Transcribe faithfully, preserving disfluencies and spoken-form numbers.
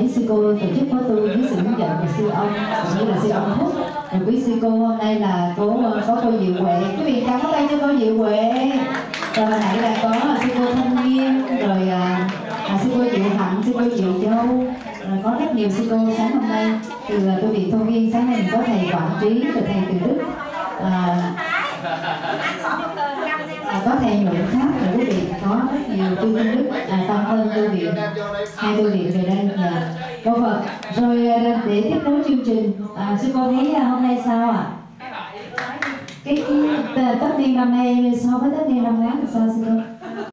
mấy sư cô tổ chức khóa tu với sự hướng dẫn của sư ông cũng như là sư ông Phúc. Rồi quý sư cô hôm nay là có có cô Diệu Huệ, quý vị cảm ơn tay cho cô Diệu Huệ. Rồi hồi nãy là có sư cô Thanh Nghiêm, rồi à, à, sư cô Diệu Hạnh, sư cô Diệu Châu, rồi có rất nhiều sư cô sáng hôm nay. Từ tôi vị Thôn Viên sáng nay mình có thầy Quảng Trí, rồi thầy Từ Đức, à, à, có thầy Nhuận Pháp, rồi quý vị có rất nhiều chư Tôn Đức, à, Tam Ân tu viện, hai tu viện về đây. Dạ. Cô Phật. Rồi để tiếp nối chương trình, à, sư cô thấy hôm nay sao ạ? À? Cái tất niên năm nay so với tất niên năm ngoái là sao sư cô?